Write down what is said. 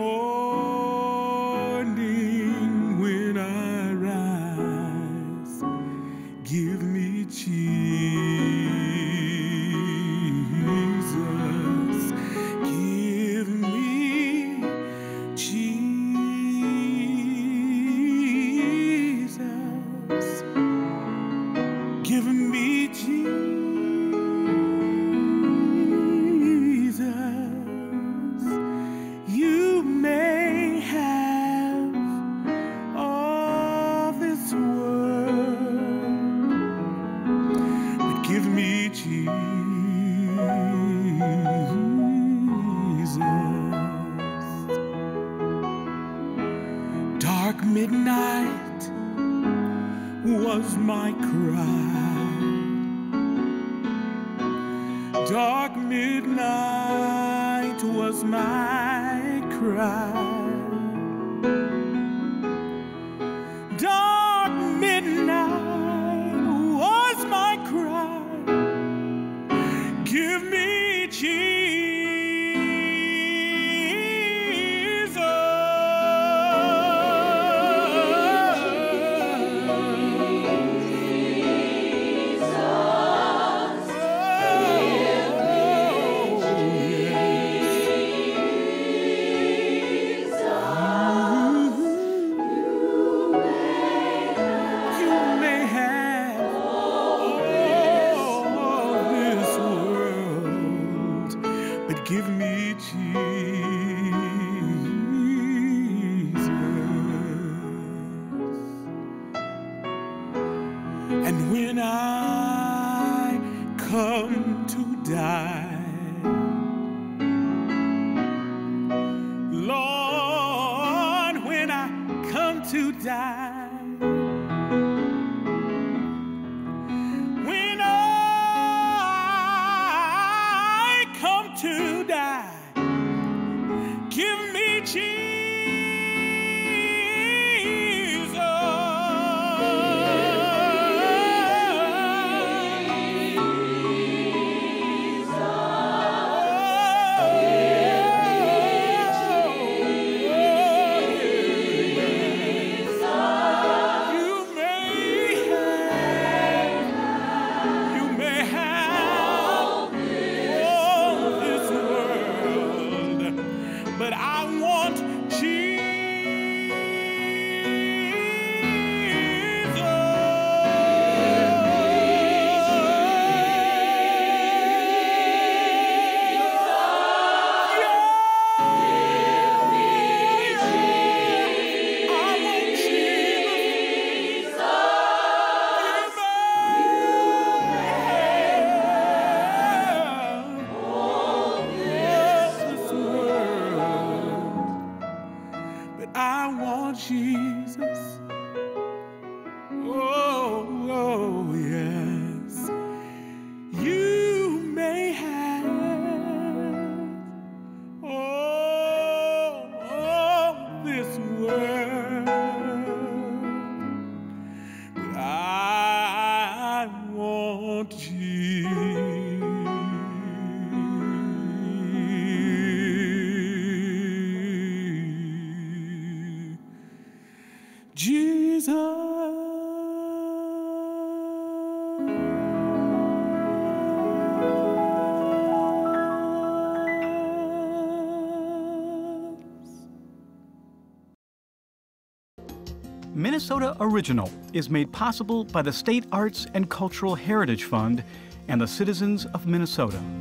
morning when I rise, give me Jesus, give me Jesus, give me Jesus. You may have all this world, but give me Jesus. Dark midnight was my cry. Dark midnight was my cry. Dark midnight was my cry. Give me Jesus. Give me Jesus. And when I come to die, Lord, when I come to die, to die, give me Jesus. But I want Jesus. Oh, yes. You may have all this world, but I want Jesus. Minnesota Original is made possible by the State Arts and Cultural Heritage Fund and the citizens of Minnesota.